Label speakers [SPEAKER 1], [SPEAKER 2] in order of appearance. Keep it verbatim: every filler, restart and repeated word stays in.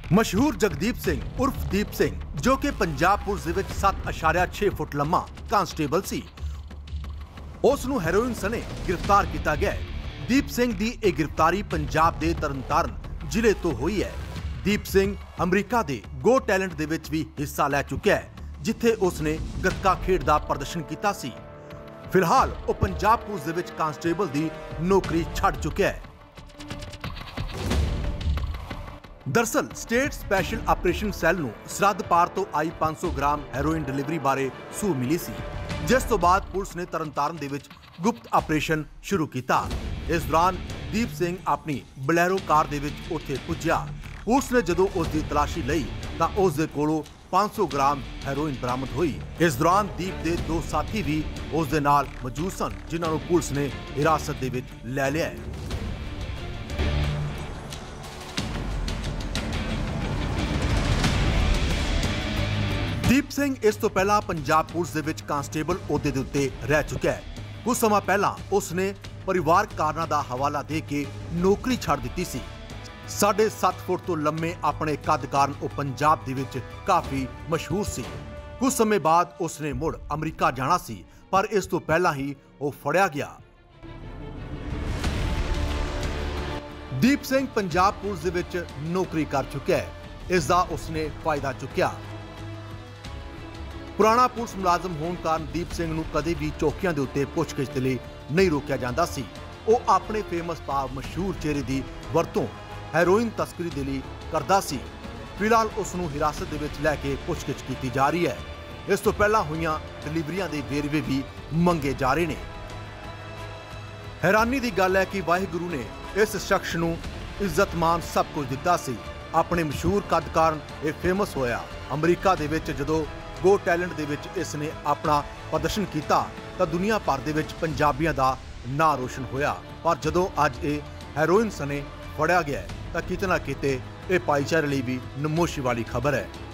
[SPEAKER 1] मशहूर जगदीप सिंह उर्फ दीप सिंह जो कि पंजाब पुलिस दे विच सत्त अशारिया छे फुट लम्मा कांस्टेबल सी, उस नूं हेरोइन सने गिरफ्तार किया गया है। दीप सिंह दी यह गिरफ्तारी पंजाब दे तरनतारन जिले तो हुई है। दीप सिंह अमरीका दे गो टैलेंट दे विच भी हिस्सा लै चुका है, जिथे उसने गतका खेड दा प्रदर्शन किया सी। फिलहाल वह पंजाब पुलिस दे विच कांस्टेबल दी नौकरी छड़ चुका है। दरअसल स्टेट स्पैशल आपरेशन सैल नूं सरहद पार तो आई पांच सौ ग्राम हैरोइन डिलीवरी बारे सूह मिली सी, जिस तो बाद पुलिस ने तरनतारन दे विच गुप्त आपरेशन शुरू किया। इस दौरान दीप सिंह अपनी बलैरो कार दे विच उत्थे पुज्जा। पुलिस ने जदों उसकी तलाशी लई तां उस दे कोलों पांच सौ ग्राम हैरोइन बरामद हुई। इस दौरान दीप दे दो साथी भी उस दे नाल मौजूद सन, जिन्हां नूं पुलिस ने हिरासत दे विच लै लिया है। दीप सिंह इस तो पहला पंजाब पुलिस दे विच कांस्टेबल ओहदे दे उत्ते रह चुका है। कुछ समा पहला उसने परिवार कारणा दा हवाला दे के नौकरी छड़ दित्ती सी। साढ़े सत्त फुट तो लम्मे अपने कद कारण वह पंजाब दे विच काफी मशहूर सी। कुछ समय बाद उसने मुड़ अमरीका जाना सी, पर इस तो पहला ही वह फड़िया गया। दीप सिंह पंजाब पुलिस दे विच नौकरी कर चुका है, इसका उसने फायदा चुकया। पुराना पुलिस मुलाजम होने कारण दीप सिंह नूं कदे भी चौकियां दे उत्ते पुछगिछ दे लई नहीं रोकिया जांदा सी। वह अपने फेमस पाव मशहूर चेहरे की वरतों हैरोइन तस्करी दे लई करदा सी। फिलहाल उसनूं हिरासत दे विच लैके पुछगिछ की जा रही है। इस तो पहला हुईयां डिलीवरियां दे वेरवे भी मंगे जा रहे हैं। हैरानी की गल है कि वाहिगुरू ने इस शख्स नूं इज्जत मान सब कुछ दिता सी। अपने मशहूर कद कारण यह फेमस होया। अमरीका दे विच जदों गो टैलेंट दे विच इसने अपना प्रदर्शन किया तो दुनिया भर दे विच पंजाबियों का नां रोशन होया। पर जदों अज ये हैरोइन सने फड़िया गया तो किते ना किते ये भाईचारे लिए भी नमोशी वाली खबर है।